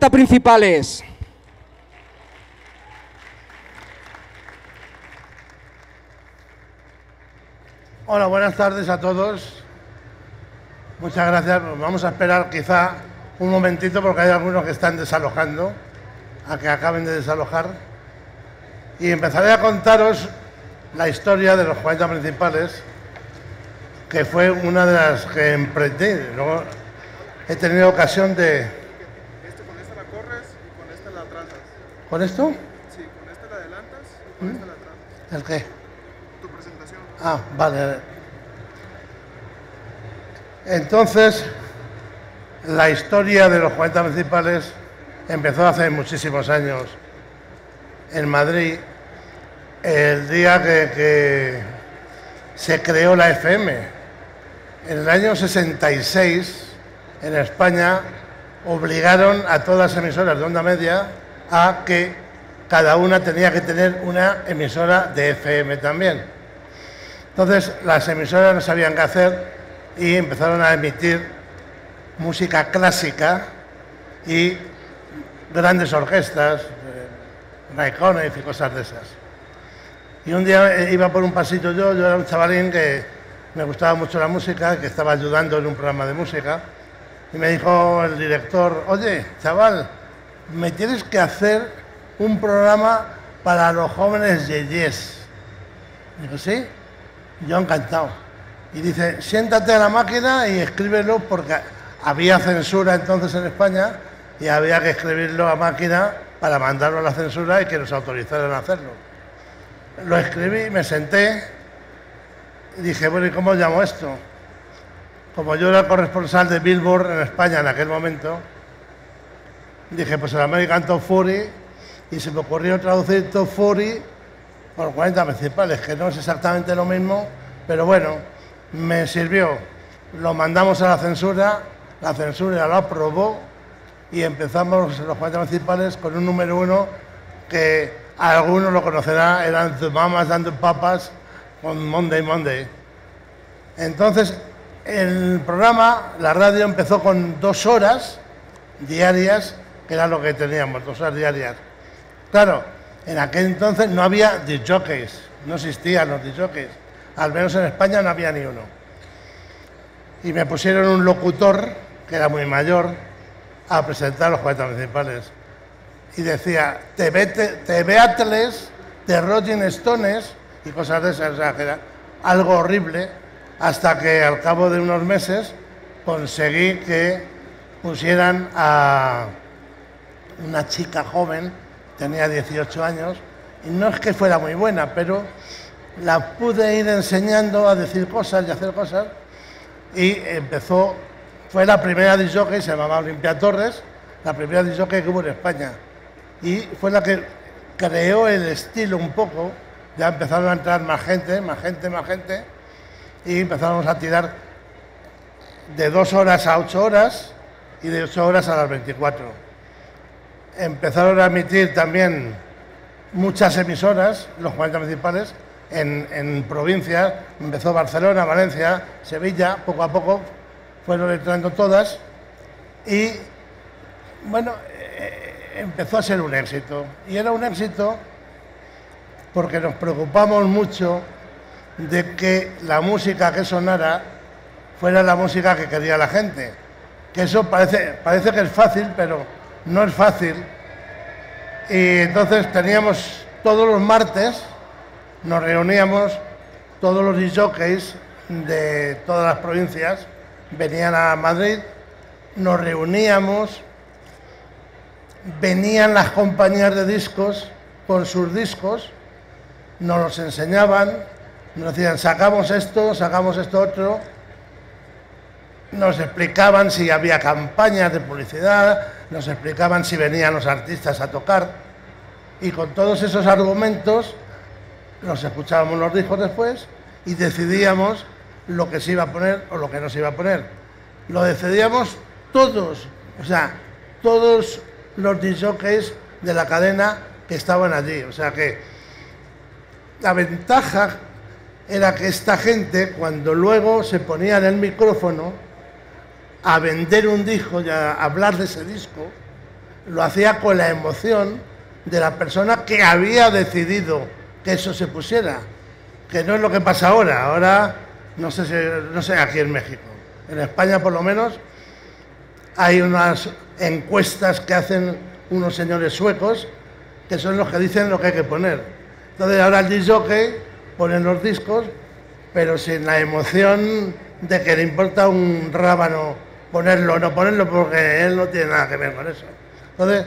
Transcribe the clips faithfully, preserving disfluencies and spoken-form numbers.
Principales. Hola, buenas tardes a todos. Muchas gracias. Vamos a esperar quizá un momentito porque hay algunos que están desalojando, a que acaben de desalojar. Y empezaré a contaros la historia de los cuarenta Principales, que fue una de las que emprendí. Luego he tenido ocasión de... ¿Con esto? Sí, con esta la adelantas y con ¿Mm? esta la atrasas. ¿El qué? Tu presentación. Ah, vale. Entonces, la historia de los cuarenta Principales empezó hace muchísimos años en Madrid, el día que, que se creó la F M. En el año sesenta y seis, en España, obligaron a todas las emisoras de onda media a que cada una tenía que tener una emisora de F M también. Entonces las emisoras no sabían qué hacer y empezaron a emitir música clásica y grandes orquestas, eh, Raikkonen y cosas de esas. Y un día iba por un pasillo yo, yo era un chavalín que me gustaba mucho la música, que estaba ayudando en un programa de música, y me dijo el director: oye, chaval, me tienes que hacer un programa para los jóvenes yeyés. Digo, ¿sí? Yo encantado. Y dice, siéntate a la máquina y escríbelo, porque había censura entonces en España y había que escribirlo a máquina para mandarlo a la censura y que nos autorizaran a hacerlo. Lo escribí, me senté y dije, bueno, ¿y cómo llamo esto? Como yo era corresponsal de Billboard en España en aquel momento, dije, pues el American Top cuarenta, y se me ocurrió traducir Top cuarenta por cuarenta Principales, que no es exactamente lo mismo, pero bueno, me sirvió. Lo mandamos a la censura, la censura lo aprobó y empezamos los cuarenta Principales con un número uno que algunos lo conocerán, eran The Mamas and the Papas con Monday Monday. Entonces, el programa, la radio empezó con dos horas diarias, que era lo que teníamos, dos horas diarias. Claro, en aquel entonces no había discjockeys, no existían los discjockeys, al menos en España no había ni uno. Y me pusieron un locutor, que era muy mayor, a presentar los cuarenta Principales. Y decía, T V Atlas, de Rolling Stones y cosas de esas, o sea, que era algo horrible, hasta que al cabo de unos meses conseguí que pusieran a una chica joven, tenía dieciocho años, y no es que fuera muy buena, pero la pude ir enseñando a decir cosas y hacer cosas, y empezó, fue la primera discjockey, se llamaba Olimpia Torres, la primera discjockey que hubo en España, y fue la que creó el estilo un poco. Ya empezaron a entrar más gente, más gente, más gente, y empezamos a tirar de dos horas a ocho horas y de ocho horas a las veinticuatro. Empezaron a emitir también muchas emisoras, los cuarenta Principales, en, en provincias. Empezó Barcelona, Valencia, Sevilla, poco a poco fueron entrando todas y, bueno, eh, empezó a ser un éxito. Y era un éxito porque nos preocupamos mucho de que la música que sonara fuera la música que quería la gente. Que eso parece, parece que es fácil, pero no es fácil. Y entonces teníamos todos los martes, nos reuníamos, todos los discjockeys de todas las provincias venían a Madrid, nos reuníamos, venían las compañías de discos con sus discos, nos los enseñaban, nos decían, sacamos esto, sacamos esto otro, nos explicaban si había campañas de publicidad, nos explicaban si venían los artistas a tocar, y con todos esos argumentos nos escuchábamos los discos después y decidíamos lo que se iba a poner o lo que no se iba a poner. Lo decidíamos todos, o sea, todos los discjockeys de la cadena que estaban allí. O sea que la ventaja era que esta gente, cuando luego se ponía en el micrófono a vender un disco y a hablar de ese disco, lo hacía con la emoción de la persona que había decidido que eso se pusiera, que no es lo que pasa ahora. Ahora, no sé, si, no sé aquí en México, en España por lo menos, hay unas encuestas que hacen unos señores suecos que son los que dicen lo que hay que poner. Entonces ahora el disc jockey pone los discos, pero sin la emoción de que le importa un rábano ponerlo o no ponerlo, porque él no tiene nada que ver con eso. Entonces,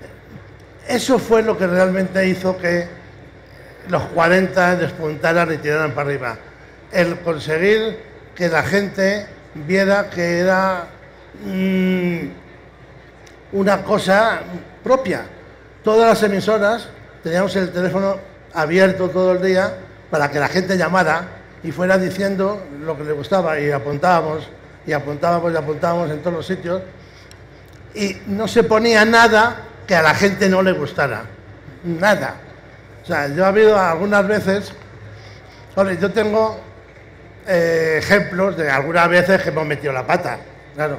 eso fue lo que realmente hizo que los cuarenta despuntaran y tiraran para arriba. El conseguir que la gente viera que era mmm, una cosa propia. Todas las emisoras teníamos el teléfono abierto todo el día para que la gente llamara y fuera diciendo lo que le gustaba, y apuntábamos, y apuntábamos, y apuntábamos en todos los sitios, y no se ponía nada que a la gente no le gustara, nada. O sea, yo he habido algunas veces, oye, yo tengo eh, ejemplos de algunas veces que hemos metido la pata, claro,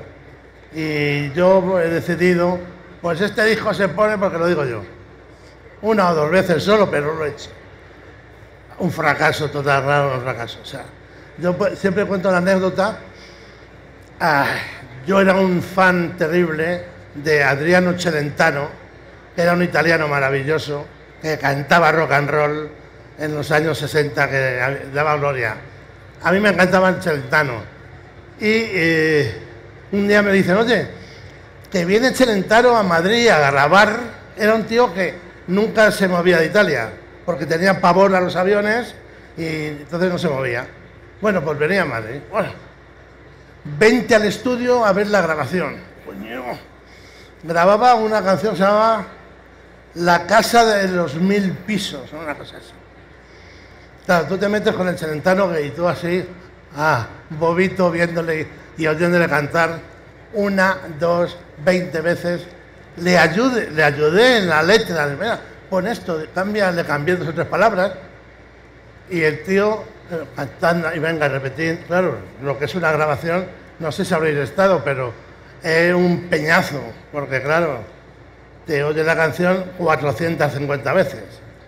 y yo he decidido, pues este disco se pone porque lo digo yo, una o dos veces solo, pero lo he hecho. Un fracaso total, raro, un fracaso. O sea, yo siempre cuento la anécdota. Ah, yo era un fan terrible de Adriano Celentano, que era un italiano maravilloso, que cantaba rock and roll en los años sesenta, que daba gloria. A mí me encantaba el Celentano. Y eh, un día me dicen, oye, que viene Celentano a Madrid a grabar. Era un tío que nunca se movía de Italia, porque tenía pavor a los aviones y entonces no se movía. Bueno, pues venía a Madrid. Bueno, vente al estudio a ver la grabación. Coño. Grababa una canción que se llamaba La casa de los mil pisos, una cosa así. Claro, tú te metes con el Celentano y tú así, ah, bobito, viéndole y oyéndole cantar una, dos, veinte veces. Le ayude, le ayudé en la letra, mira, pon esto, cambia, le cambié dos o tres palabras, y el tío eh, cantando, y venga a repetir, claro, lo que es una grabación, no sé si habréis estado, pero es un peñazo, porque claro, te oyes la canción cuatrocientas cincuenta veces.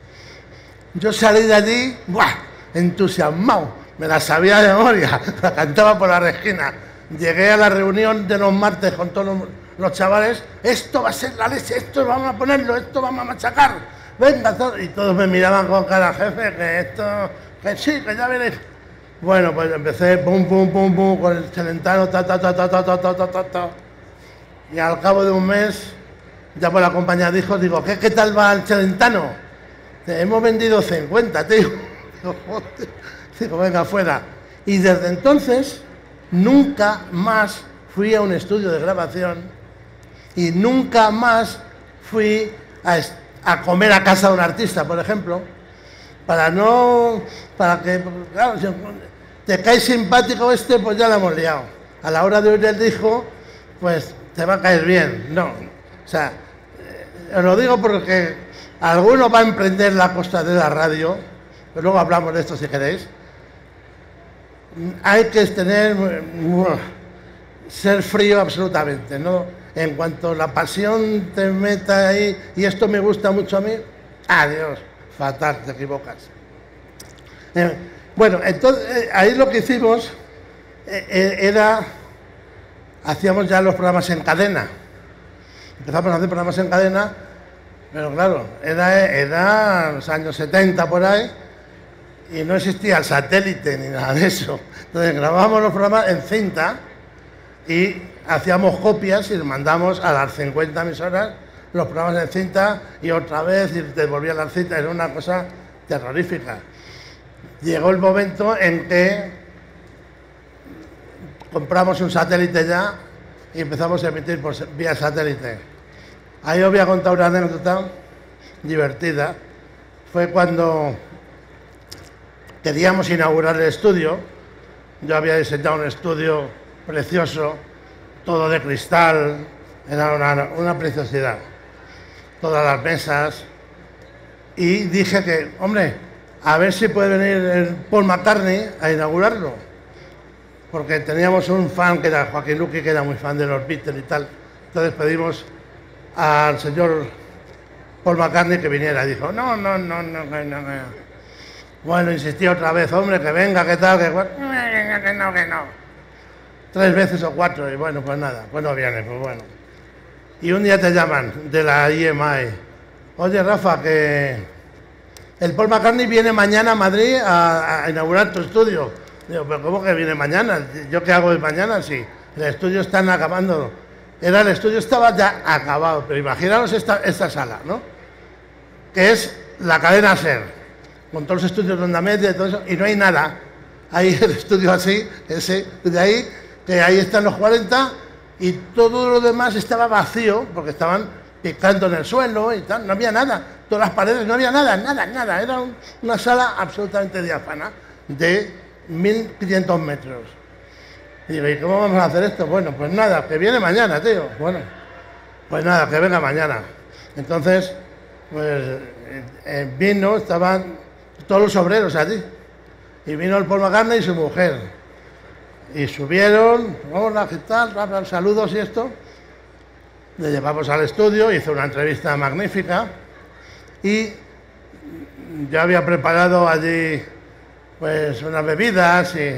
Yo salí de allí, ¡buah!, entusiasmado, me la sabía de memoria, la cantaba por la esquina. Llegué a la reunión de los martes con todos los, los chavales, esto va a ser la leche, esto vamos a ponerlo, esto vamos a machacar, venga, todo. Y todos me miraban con cara, jefe, que esto, que sí, que ya veréis. Bueno, pues empecé, pum, pum, pum, pum, con el Celentano, ta, ta, ta, ta, ta, ta, ta, ta, ta, ta. Y al cabo de un mes, ya por la compañía dijo, digo, ¿qué, qué tal va el Celentano? Hemos vendido cincuenta, tío. Digo, joder. Digo, venga, fuera. Y desde entonces, nunca más fui a un estudio de grabación y nunca más fui a, a comer a casa de un artista, por ejemplo, para no, para que, claro, si te cae simpático este, pues ya lo hemos liado. A la hora de oír el disco, pues te va a caer bien. No, o sea, eh, os lo digo porque alguno va a emprender la costa de la radio, pero luego hablamos de esto si queréis. Hay que tener, ser frío absolutamente, ¿no? En cuanto la pasión te meta ahí, y esto me gusta mucho a mí, adiós, fatal, te equivocas. Eh, bueno, entonces, eh, ahí lo que hicimos eh, eh, era, hacíamos ya los programas en cadena. Empezamos a hacer programas en cadena, pero claro, era, era los años setenta por ahí, y no existía el satélite ni nada de eso. Entonces grabábamos los programas en cinta y hacíamos copias y mandamos a las cincuenta emisoras los programas en cinta, y otra vez y devolvían las cintas. Era una cosa terrorífica. Llegó el momento en que compramos un satélite ya y empezamos a emitir por vía satélite. Ahí os voy a contar una anécdota divertida. Fue cuando queríamos inaugurar el estudio. Yo había diseñado un estudio precioso, todo de cristal, era una, una preciosidad, todas las mesas, y dije que, hombre, a ver si puede venir el Paul McCartney a inaugurarlo, porque teníamos un fan que era Joaquín Luqui, que era muy fan de los Beatles y tal. Entonces pedimos al señor Paul McCartney que viniera. Dijo, no, no, no, no, no, no. Bueno, insistí otra vez, hombre, que venga, que tal, que... Que no, que no. Tres veces o cuatro, y bueno, pues nada, pues no viene, pues bueno. Y un día te llaman de la I M I. Oye, Rafa, que el Paul McCartney viene mañana a Madrid a, a inaugurar tu estudio. Digo, pero ¿cómo que viene mañana? ¿Yo qué hago de mañana? Sí, el estudio están acabando. Era el estudio estaba ya acabado, pero imaginaos esta, esta sala, ¿no? Que es la cadena SER, con todos los estudios de onda media y todo eso, y no hay nada. Hay el estudio así, ese, de ahí, que ahí están los cuarenta, y todo lo demás estaba vacío, porque estaban picando en el suelo y tal, no había nada. Todas las paredes, no había nada, nada, nada. Era un, una sala absolutamente diáfana, de mil quinientos metros. Y digo, ¿y cómo vamos a hacer esto? Bueno, pues nada, que viene mañana, tío. Bueno, pues nada, que venga mañana. Entonces, pues eh, vino, estaban todos los obreros allí. Y vino el Paul McCartney y su mujer. Y subieron, hola, ¿qué tal? Saludos y esto. Le llevamos al estudio, hizo una entrevista magnífica. Y yo había preparado allí pues unas bebidas y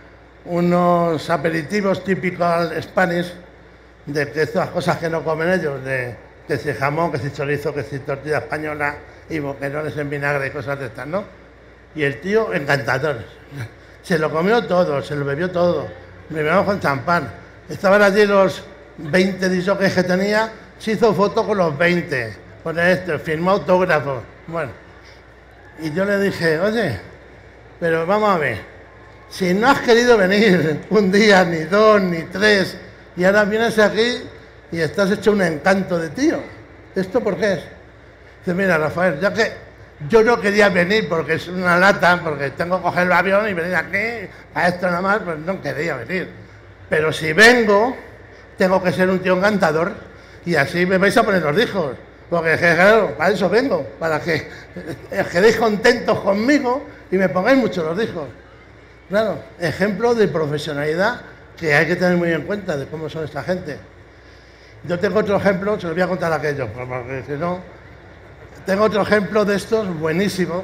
unos aperitivos típicos Spanish, de, de estas cosas que no comen ellos, de que si jamón, que si chorizo, que si tortilla española y boquerones en vinagre y cosas de estas, ¿no? Y el tío encantador, se lo comió todo, se lo bebió todo, me bebimos con champán. Estaban allí los veinte disjockeys que tenía, se hizo foto con los veinte, con esto, firmó autógrafos, bueno. Y yo le dije, oye, pero vamos a ver, si no has querido venir un día, ni dos, ni tres, y ahora vienes aquí y estás hecho un encanto de tío, ¿esto por qué es? Dice, mira, Rafael, ya que yo no quería venir porque es una lata, porque tengo que coger el avión y venir aquí, a esto nada más, pues no quería venir. Pero si vengo, tengo que ser un tío encantador y así me vais a poner los hijos. Porque claro, para eso vengo, para que os quedéis contentos conmigo y me pongáis mucho los hijos. Claro, ejemplo de profesionalidad que hay que tener muy en cuenta de cómo son esta gente. Yo tengo otro ejemplo, se lo voy a contar a aquellos, porque si no... Tengo otro ejemplo de estos, buenísimo,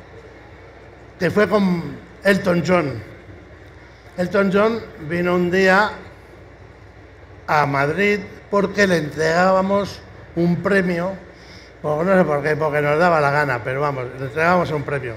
que fue con Elton John. Elton John vino un día a Madrid porque le entregábamos un premio, pues no sé por qué, porque nos daba la gana, pero vamos, le entregábamos un premio.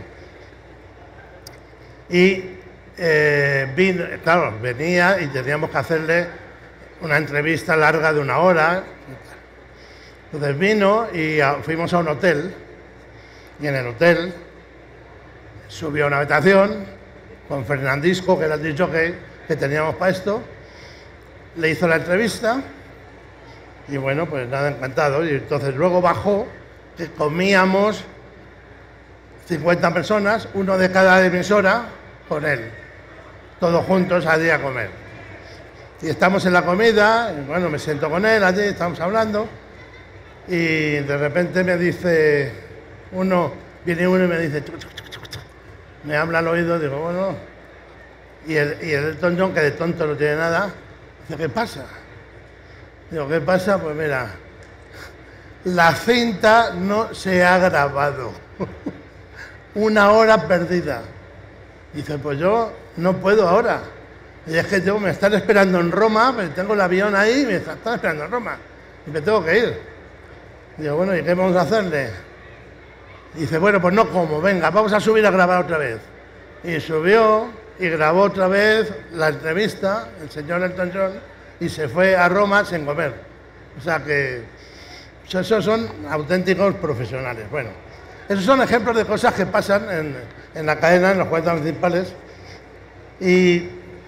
Y eh, vino, claro, venía y teníamos que hacerle una entrevista larga de una hora. Entonces vino y a, fuimos a un hotel, y en el hotel subió a una habitación con Fernandisco, que era el disc jockey que teníamos para esto, le hizo la entrevista y bueno, pues nada, encantado. Y entonces luego bajó, que comíamos cincuenta personas, uno de cada emisora, con él, todos juntos allí a comer. Y estamos en la comida, y bueno, me siento con él allí, estamos hablando. Y de repente me dice uno, viene uno y me dice, chuc, chuc, chuc, chuc, me habla al oído, digo, bueno, y el, y el Elton John, que de tonto no tiene nada, dice, ¿qué pasa? Digo, ¿qué pasa? Pues mira, la cinta no se ha grabado, una hora perdida. Dice, pues yo no puedo ahora, y es que yo me están esperando en Roma, tengo el avión ahí, me están esperando en Roma, y me tengo que ir. Digo, bueno, ¿y qué vamos a hacerle? Dice, bueno, pues no como, venga, vamos a subir a grabar otra vez. Y subió y grabó otra vez la entrevista, el señor Elton John, y se fue a Roma sin comer. O sea que esos son auténticos profesionales. Bueno, esos son ejemplos de cosas que pasan en, en la cadena, en los cuarenta principales. Y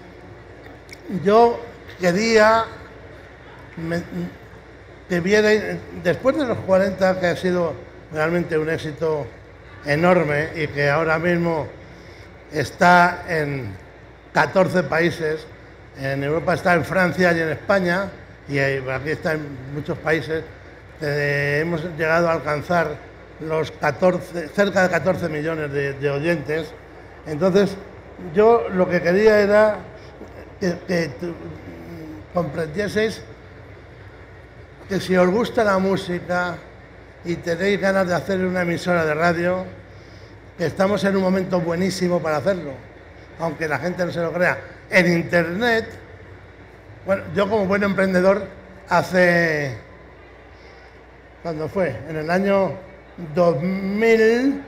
yo quería... Me, que viene después de los cuarenta, que ha sido realmente un éxito enorme y que ahora mismo está en catorce países, en Europa está en Francia y en España, y aquí está en muchos países, eh, hemos llegado a alcanzar los catorce, cerca de catorce millones de, de oyentes. Entonces, yo lo que quería era que, que comprendieseis que si os gusta la música y tenéis ganas de hacer una emisora de radio, que estamos en un momento buenísimo para hacerlo, aunque la gente no se lo crea. En Internet, bueno, yo como buen emprendedor, hace, ¿cuándo fue? En el año dos mil,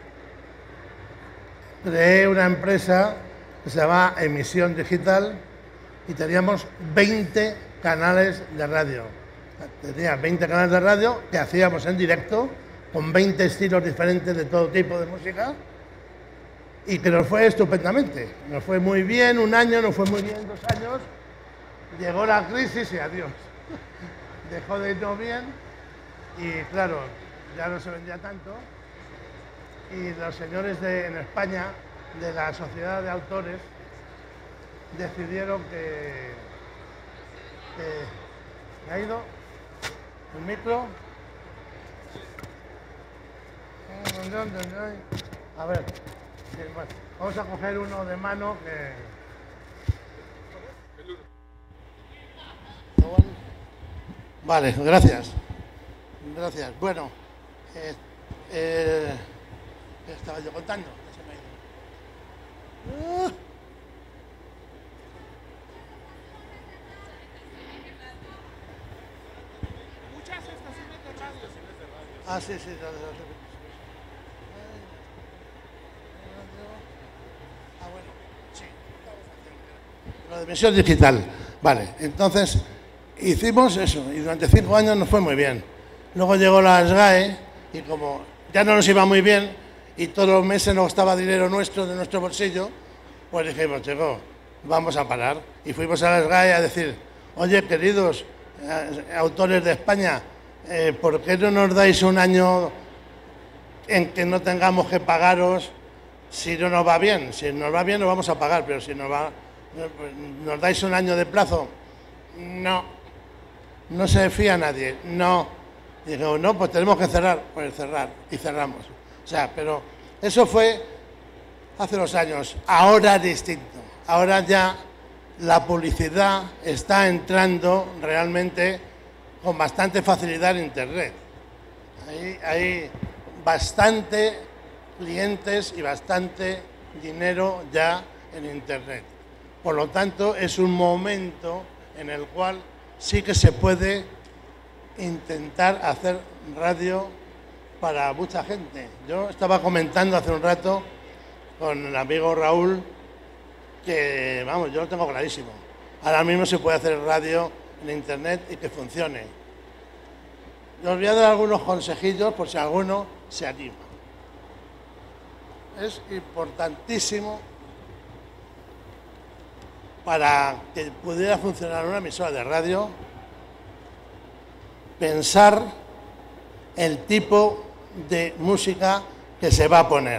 creé una empresa que se llama Emisión Digital y teníamos veinte canales de radio. Tenía veinte canales de radio que hacíamos en directo con veinte estilos diferentes de todo tipo de música y que nos fue estupendamente. Nos fue muy bien un año, nos fue muy bien dos años, llegó la crisis y adiós. Dejó de irnos bien y claro, ya no se vendía tanto y los señores de, en España de la Sociedad de Autores decidieron que, que ha ido el micro. A ver, vamos a coger uno de mano que... Vale, gracias. Gracias. Bueno, eh, eh, ¿qué estaba yo contando? Se me ha ido. Uh. Muchas estaciones de radio. Ah, sí, sí. Ah, bueno, sí. Lo de emisión digital. Vale, entonces hicimos eso y durante cinco años nos fue muy bien. Luego llegó la SGAE y como ya no nos iba muy bien y todos los meses nos costaba dinero nuestro, de nuestro bolsillo, pues dijimos, llegó, vamos a parar. Y fuimos a la SGAE a decir, oye, queridos eh, autores de España, eh, ¿por qué no nos dais un año en que no tengamos que pagaros si no nos va bien? Si nos va bien nos vamos a pagar, pero si nos va, nos dais un año de plazo, no, no se fía nadie, no. Digo, no, pues tenemos que cerrar, pues cerrar, y cerramos. O sea, pero eso fue hace unos años, ahora distinto. Ahora ya la publicidad está entrando realmente con bastante facilidad en Internet. Hay, hay bastante clientes y bastante dinero ya en Internet. Por lo tanto, es un momento en el cual sí que se puede intentar hacer radio para mucha gente. Yo estaba comentando hace un rato con el amigo Raúl que, vamos, yo lo tengo clarísimo. Ahora mismo se puede hacer radio en Internet y que funcione. Yo os voy a dar algunos consejillos por si alguno se anima. Es importantísimo para que pudiera funcionar una emisora de radio pensar el tipo de música que se va a poner.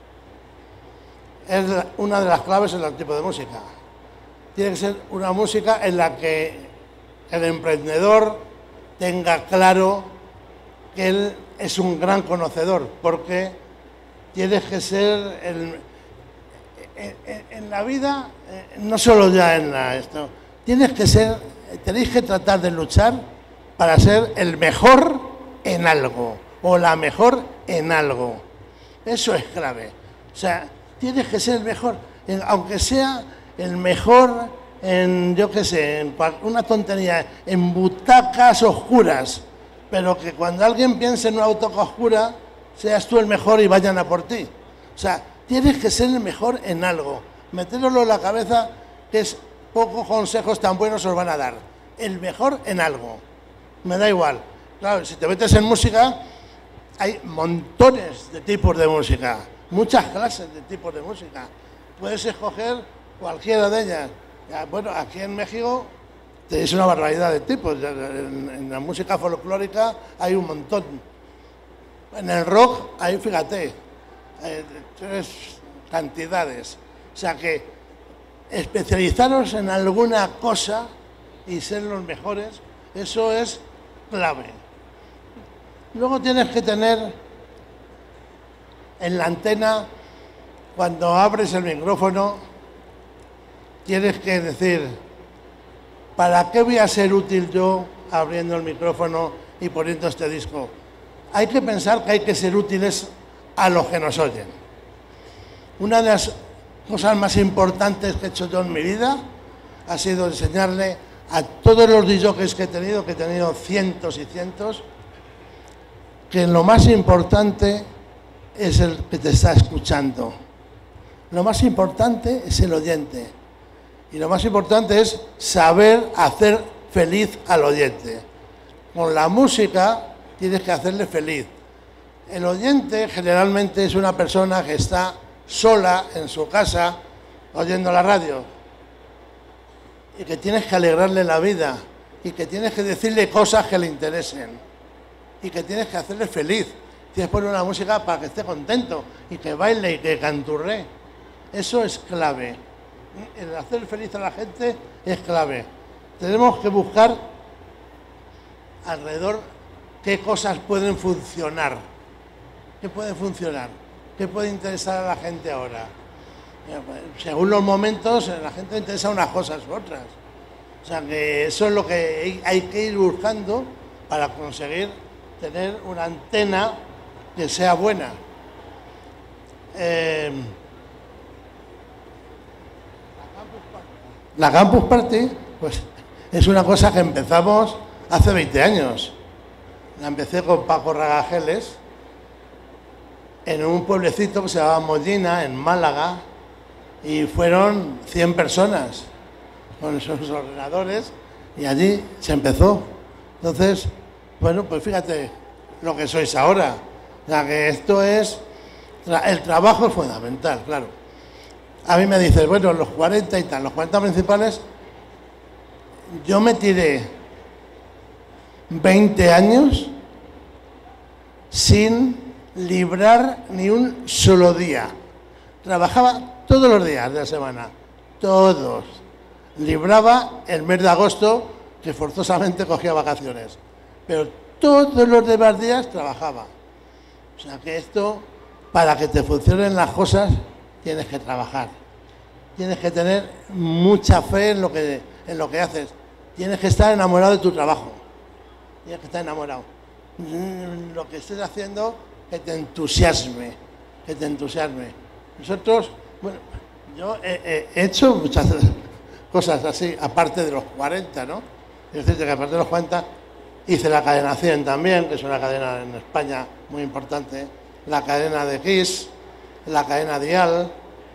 Es una de las claves en el tipo de música. Tiene que ser una música en la que el emprendedor tenga claro que él es un gran conocedor, porque tienes que ser el, en, en la vida, no solo ya en la, esto, tienes que ser, tenéis que tratar de luchar para ser el mejor en algo o la mejor en algo. Eso es clave. O sea, tienes que ser el mejor, en, aunque sea el mejor en, yo qué sé, en una tontería, en butacas oscuras, pero que cuando alguien piense en una butaca oscura, seas tú el mejor y vayan a por ti. O sea, tienes que ser el mejor en algo. Metéroslo en la cabeza, que es pocos consejos tan buenos os van a dar. El mejor en algo. Me da igual. Claro, si te metes en música, hay montones de tipos de música, muchas clases de tipos de música. Puedes escoger cualquiera de ellas. Ya, bueno, aquí en México tenéis una barbaridad de tipos. En, en la música folclórica hay un montón. En el rock hay, fíjate, hay tres cantidades. O sea que especializaros en alguna cosa y ser los mejores, eso es clave. Luego tienes que tener en la antena, cuando abres el micrófono, tienes que decir, ¿para qué voy a ser útil yo abriendo el micrófono y poniendo este disco. Hay que pensar que hay que ser útiles a los que nos oyen. Una de las cosas más importantes que he hecho yo en mi vida ha sido enseñarle a todos los D Js que he tenido, que he tenido cientos y cientos, que lo más importante es el que te está escuchando. Lo más importante es el oyente. Y lo más importante es saber hacer feliz al oyente. Con la música tienes que hacerle feliz. El oyente generalmente es una persona que está sola en su casa oyendo la radio y que tienes que alegrarle la vida y que tienes que decirle cosas que le interesen y que tienes que hacerle feliz. Tienes que poner una música para que esté contento y que baile y que canturre. Eso es clave. El hacer feliz a la gente es clave. Tenemos que buscar alrededor qué cosas pueden funcionar. ¿Qué puede funcionar? ¿Qué puede interesar a la gente ahora? Según los momentos, a la gente le interesa unas cosas u otras. O sea que eso es lo que hay que ir buscando para conseguir tener una antena que sea buena. Eh, la Campus Party, pues, es una cosa que empezamos hace veinte años. La empecé con Paco Ragageles en un pueblecito que se llamaba Mollina, en Málaga, y fueron cien personas con esos ordenadores y allí se empezó. Entonces, bueno, pues fíjate lo que sois ahora. O sea, que esto es... El trabajo es fundamental, claro. A mí me dices, bueno, los cuarenta y tal, los cuarenta principales, yo me tiré veinte años sin librar ni un solo día. Trabajaba todos los días de la semana, todos. Libraba el mes de agosto, que forzosamente cogía vacaciones, pero todos los demás días trabajaba. O sea que esto, para que te funcionen las cosas, tienes que trabajar. Tienes que tener mucha fe en lo que, en lo que haces. Tienes que estar enamorado de tu trabajo. Tienes que estar enamorado. Lo que estés haciendo, que te entusiasme, que te entusiasme. Nosotros, bueno, yo he, he hecho muchas cosas así, aparte de los cuarenta, ¿no? Es decir, que aparte de los cuarenta hice la cadena cien también, que es una cadena en España muy importante, la cadena de Kiss, la cadena Dial,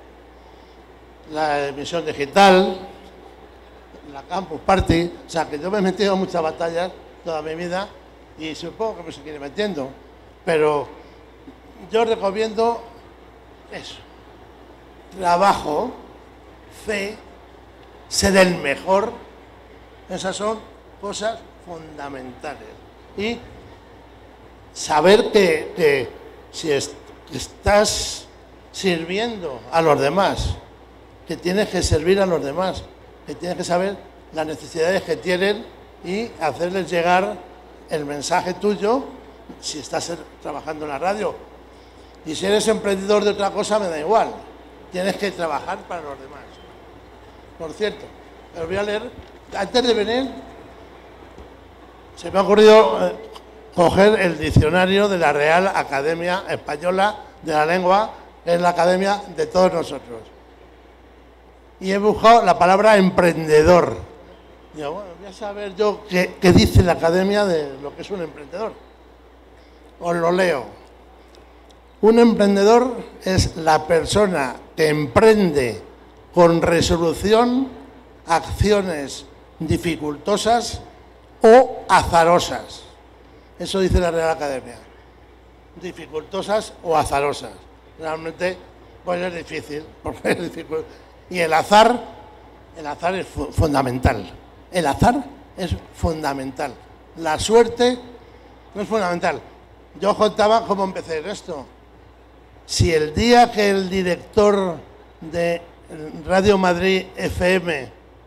la emisión digital, la Campus Party. O sea, que yo me he metido en muchas batallas toda mi vida y supongo que me seguiré metiendo, pero yo recomiendo eso: trabajo, fe, ser el mejor. Esas son cosas fundamentales. Y saber que, que si es, estás sirviendo a los demás, que tienes que servir a los demás, que tienes que saber las necesidades que tienen y hacerles llegar el mensaje tuyo si estás trabajando en la radio. Y si eres emprendedor de otra cosa, me da igual. Tienes que trabajar para los demás. Por cierto, os voy a leer, antes de venir, se me ha ocurrido eh, coger el diccionario de la Real Academia Española de la Lengua, que es la academia de todos nosotros. Y he buscado la palabra emprendedor. Digo, bueno, voy a saber yo qué, qué dice la academia de lo que es un emprendedor. Os lo leo. Un emprendedor es la persona que emprende con resolución acciones dificultosas o azarosas. Eso dice la Real Academia. Dificultosas o azarosas. Realmente, pues es difícil, porque es difícil. Y el azar, el azar es fu- fundamental. El azar es fundamental. La suerte no es fundamental. Yo contaba cómo empecé en esto. Si el día que el director de Radio Madrid F M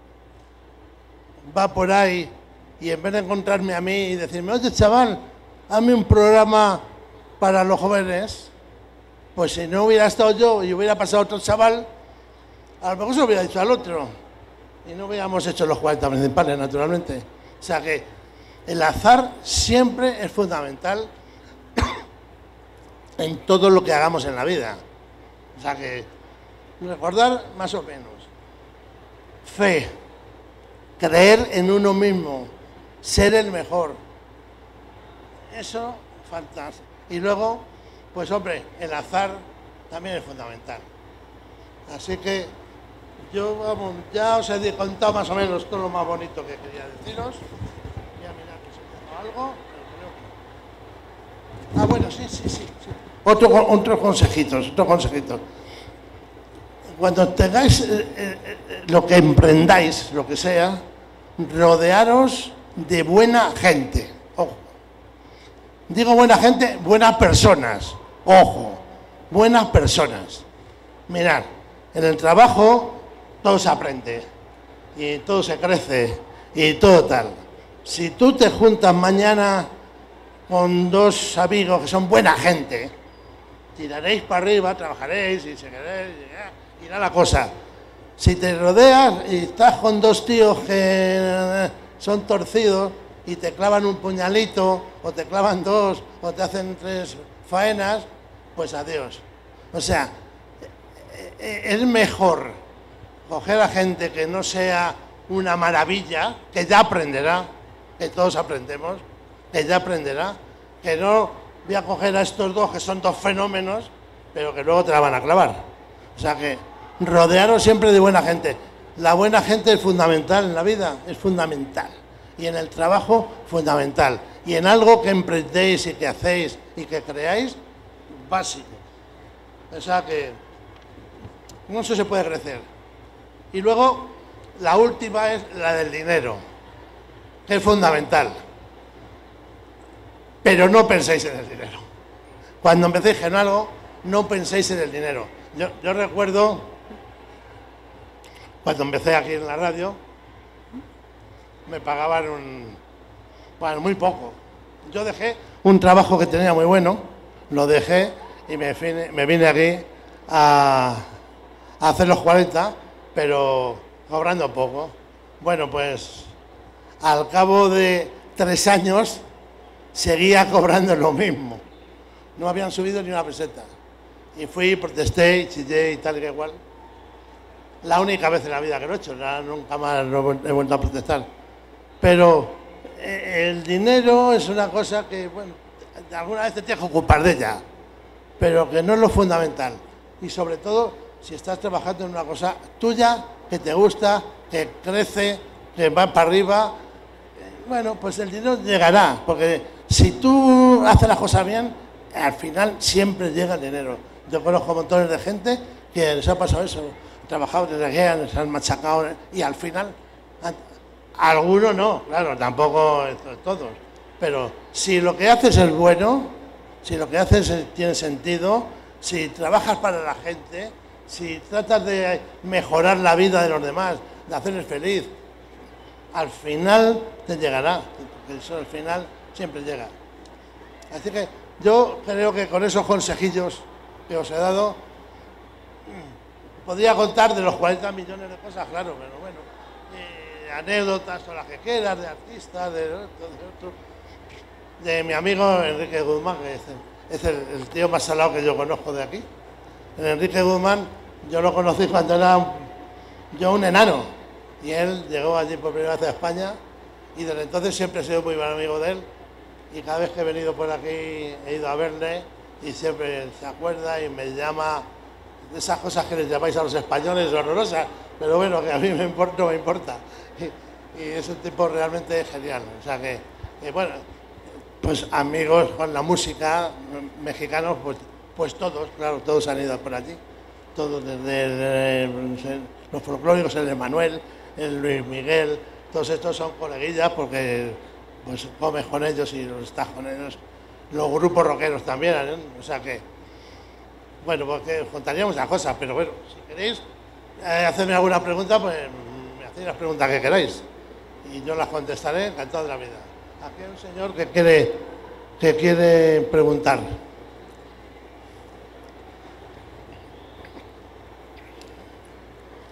va por ahí y en vez de encontrarme a mí y decirme, oye chaval, hazme un programa para los jóvenes, pues si no hubiera estado yo y hubiera pasado otro chaval, a lo mejor se lo hubiera dicho al otro y no hubiéramos hecho los cuarenta principales, naturalmente. O sea que El azar siempre es fundamental en todo lo que hagamos en la vida. O sea que recordar más o menos. Fe, creer en uno mismo, ser el mejor. Eso, fantástico. Y luego, pues hombre, el azar también es fundamental. Así que yo, vamos, ya os he contado más o menos todo lo más bonito que quería deciros. Voy a mirar que se me ha dejado algo, pero creo que... Ah, bueno, sí, sí, sí. sí. Otro, otros consejitos, otros consejitos. Cuando tengáis eh, eh, lo que emprendáis, lo que sea, rodearos de buena gente. Ojo. Digo buena gente, buenas personas. Ojo, buenas personas. Mirad, en el trabajo todo se aprende y todo se crece y todo tal. Si tú te juntas mañana con dos amigos que son buena gente, tiraréis para arriba, trabajaréis y seguiréis, y irá la cosa. Si te rodeas y estás con dos tíos que son torcidos y te clavan un puñalito, o te clavan dos, o te hacen tres faenas, pues adiós. O sea, es mejor coger a gente que no sea una maravilla, que ya aprenderá, que todos aprendemos, que ya aprenderá, que no voy a coger a estos dos que son dos fenómenos, pero que luego te la van a clavar. O sea que rodearos siempre de buena gente. La buena gente es fundamental en la vida, es fundamental. Y en el trabajo, fundamental. Y en algo que emprendéis y que hacéis y que creáis, básico. O sea que no se puede crecer. Y luego, la última es la del dinero, que es fundamental. Pero no penséis en el dinero. Cuando empecéis en algo, no penséis en el dinero. Yo, yo recuerdo, cuando empecé aquí en la radio, me pagaban un, bueno, muy poco. Yo dejé un trabajo que tenía muy bueno, lo dejé y me vine, me vine aquí a, a hacer los cuarenta, pero cobrando poco. Bueno, pues al cabo de tres años seguía cobrando lo mismo. No habían subido ni una peseta. Y fui, protesté, chillé y tal y que igual. La única vez en la vida que lo he hecho, nunca más he vuelto a protestar. Pero el dinero es una cosa que, bueno, alguna vez te tienes que ocupar de ella, pero que no es lo fundamental. Y sobre todo, si estás trabajando en una cosa tuya, que te gusta, que crece, que va para arriba, bueno, pues el dinero llegará, porque si tú haces las cosas bien, al final siempre llega el dinero. Yo conozco montones de gente que les ha pasado eso, han trabajado desde que se han machacado y al final, algunos no, claro, tampoco todos, pero si lo que haces es bueno, si lo que haces tiene sentido, si trabajas para la gente, si tratas de mejorar la vida de los demás, de hacerles feliz, al final te llegará, porque eso al final siempre llega. Así que yo creo que con esos consejillos que os he dado, podría contar de los cuarenta millones de cosas, claro, pero bueno, eh, anécdotas o las que quieras, de artistas, de, de, de, de mi amigo Enrique Guzmán, que es, el, es el, el tío más salado que yo conozco de aquí. El Enrique Guzmán, yo lo conocí cuando era yo un enano, y él llegó allí por primera vez a España, y desde entonces siempre he sido muy buen amigo de él, y cada vez que he venido por aquí he ido a verle, y siempre se acuerda y me llama de esas cosas que les llamáis a los españoles horrorosas, pero bueno, que a mí me importa, no me importa. Y, y es un tipo realmente genial. O sea que, que, bueno, pues amigos con la música mexicanos, pues, pues todos, claro, todos han ido por allí. Todos, desde el, los folclóricos, el Emanuel, el Luis Miguel, todos estos son coleguillas porque pues comes con ellos y los estás con ellos. Los grupos rockeros también, ¿eh? O sea que, bueno, porque os contaríamos las cosas, pero bueno, si queréis eh, hacerme alguna pregunta, pues me hacéis las preguntas que queráis y yo las contestaré encantado de la vida. Aquí hay un señor que quiere, que quiere preguntar.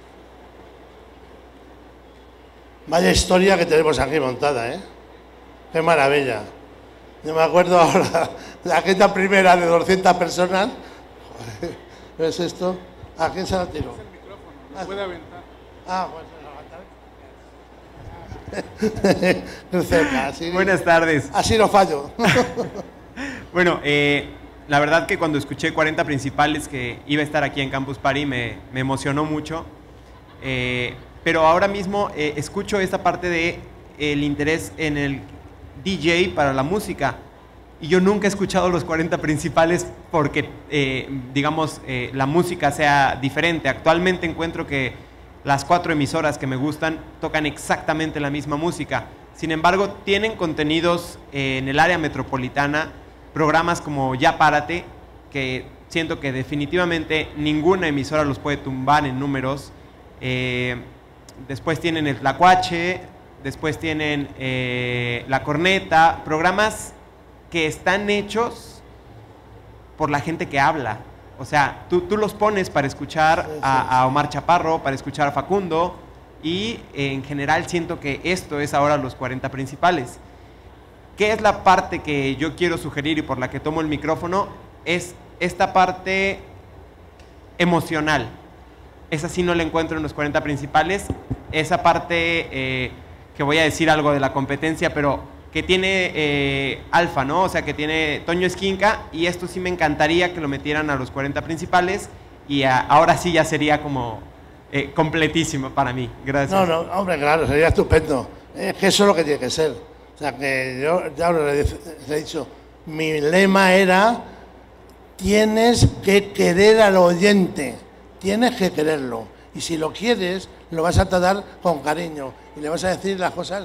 Vaya historia que tenemos aquí montada, ¿eh? qué maravilla. Yo me acuerdo ahora, la quinta primera de doscientas personas. Joder, ¿ves esto? ¿A quién se la tiró? Es el micrófono, no puede aventar. Ah, pues se lo así, Buenas tardes. Así no fallo. Bueno, eh, la verdad que cuando escuché cuarenta principales que iba a estar aquí en Campus Party me, me emocionó mucho. Eh, pero ahora mismo eh, escucho esta parte de el interés en el D J para la música. Y yo nunca he escuchado los cuarenta principales porque, eh, digamos, eh, la música sea diferente. Actualmente encuentro que las cuatro emisoras que me gustan tocan exactamente la misma música. Sin embargo, tienen contenidos eh, en el área metropolitana, programas como Ya Párate, que siento que definitivamente ninguna emisora los puede tumbar en números. Eh, después tienen el Tlacuache, después tienen eh, La Corneta, programas que están hechos por la gente que habla. O sea, tú, tú los pones para escuchar sí, sí, a, a Omar Chaparro, para escuchar a Facundo, y eh, en general siento que esto es ahora los cuarenta principales. ¿Qué es la parte que yo quiero sugerir y por la que tomo el micrófono? Es esta parte emocional. Esa sí no la encuentro en los cuarenta principales. Esa parte, eh, que voy a decir algo de la competencia, pero que tiene eh, Alfa, ¿no? O sea, que tiene Toño Esquinca, y esto sí me encantaría que lo metieran a los cuarenta principales, y a, ahora sí ya sería como eh, completísimo para mí. Gracias. No, no, hombre, claro, sería estupendo. Es que eso es lo que tiene que ser. O sea, que yo ya lo he dicho, mi lema era: tienes que querer al oyente, tienes que quererlo. Y si lo quieres, lo vas a tratar con cariño y le vas a decir las cosas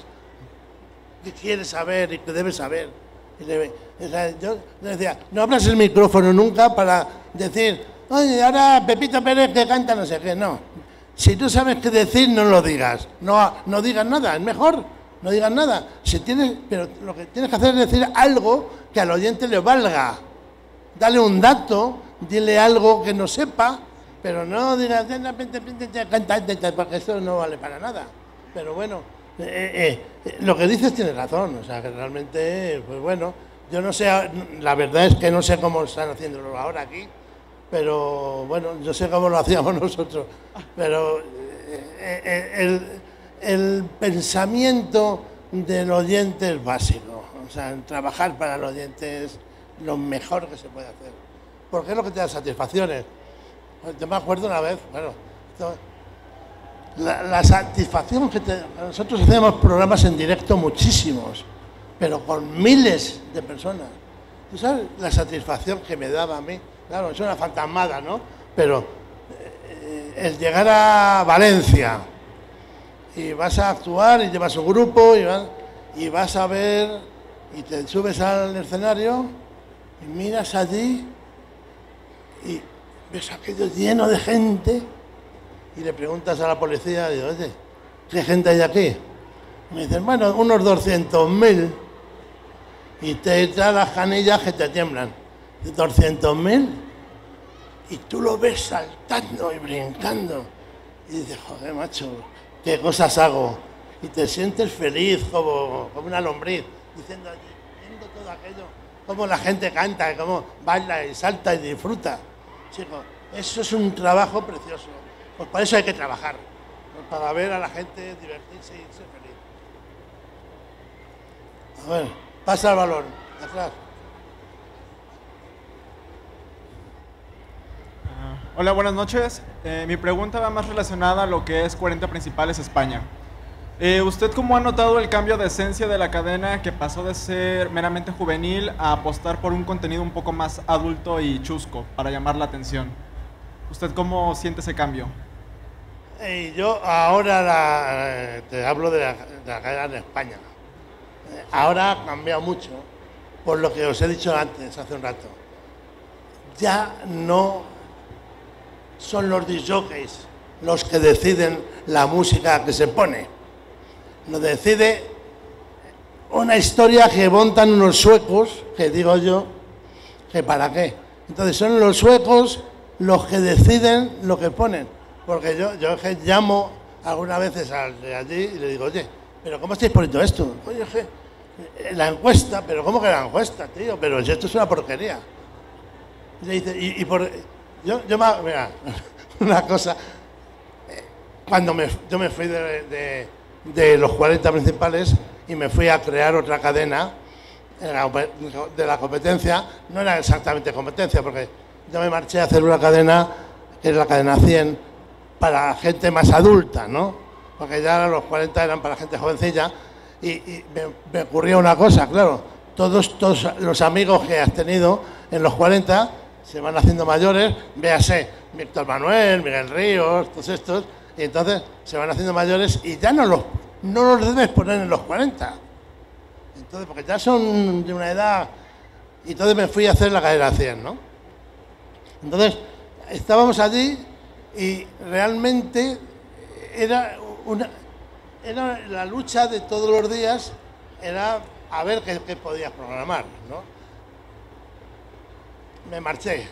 que quieres saber y que debes saber. Y le, o sea, yo le decía, no abras el micrófono nunca para decir, oye, ahora Pepito Pérez que canta no sé qué. No, si tú sabes qué decir, no lo digas. No, no digas nada, es mejor, no digas nada. Si tienes, pero lo que tienes que hacer es decir algo que al oyente le valga. Dale un dato, dile algo que no sepa, pero no digas, porque eso no vale para nada. Pero bueno, Eh, eh, lo que dices tiene razón, o sea, que realmente, pues bueno, yo no sé, la verdad es que no sé cómo están haciéndolo ahora aquí, pero bueno, yo sé cómo lo hacíamos nosotros, pero eh, eh, el, el pensamiento del oyente es básico, o sea, trabajar para el oyente es lo mejor que se puede hacer, porque es lo que te da satisfacciones. Yo me acuerdo una vez, bueno, esto, La, la satisfacción que te, nosotros hacemos programas en directo muchísimos, pero con miles de personas. ¿Tú sabes la satisfacción que me daba a mí? Claro, es una fantasmada, ¿no? Pero eh, el llegar a Valencia y vas a actuar y llevas un grupo y vas, y vas a ver y te subes al escenario y miras allí y ves aquello lleno de gente. Y le preguntas a la policía, y digo, oye, ¿qué gente hay aquí? Y me dicen, bueno, unos doscientos mil. Y te echan las canillas que te tiemblan. ¿doscientos mil? Y tú lo ves saltando y brincando. Y dices, joder, macho, qué cosas hago. Y te sientes feliz como, como una lombriz, diciendo, viendo todo aquello, cómo la gente canta, cómo baila y salta y disfruta. Chico, eso es un trabajo precioso. Pues para eso hay que trabajar, pues para ver a la gente divertirse y ser feliz. A ver, pasa el balón, atrás. Uh, hola, buenas noches. Eh, mi pregunta va más relacionada a lo que es cuarenta principales España. Eh, ¿Usted cómo ha notado el cambio de esencia de la cadena, que pasó de ser meramente juvenil a apostar por un contenido un poco más adulto y chusco para llamar la atención? ¿Usted cómo siente ese cambio? Y yo ahora la, te hablo de la, de la cadena de España. Ahora ha cambiado mucho, por lo que os he dicho antes, hace un rato. Ya no son los disc jockeys los que deciden la música que se pone. Lo decide una historia que montan unos suecos, que digo yo, que para qué. Entonces son los suecos los que deciden lo que ponen. Porque yo, yo llamo algunas veces al de allí y le digo, oye, ¿pero cómo estáis poniendo esto? Oye, la encuesta, pero ¿cómo que la encuesta, tío? Pero si esto es una porquería. Y le dice, y, y por... Yo, yo me... Mira, una cosa... Cuando me, yo me fui de, de, de los cuarenta principales y me fui a crear otra cadena de la competencia, no era exactamente competencia, porque yo me marché a hacer una cadena, que es la cadena cien, para gente más adulta, ¿no? Porque ya los cuarenta eran para gente jovencilla, y, y me, me ocurrió una cosa, claro, todos, todos los amigos que has tenido en los cuarenta se van haciendo mayores, véase Víctor Manuel, Miguel Ríos, todos estos, y entonces se van haciendo mayores y ya no los, no los debes poner en los cuarenta. Entonces, porque ya son de una edad, y entonces me fui a hacer la cadena cien, ¿no? Entonces, estábamos allí y realmente era una, era la lucha de todos los días, era a ver qué, qué podías programar, ¿no? Me marché.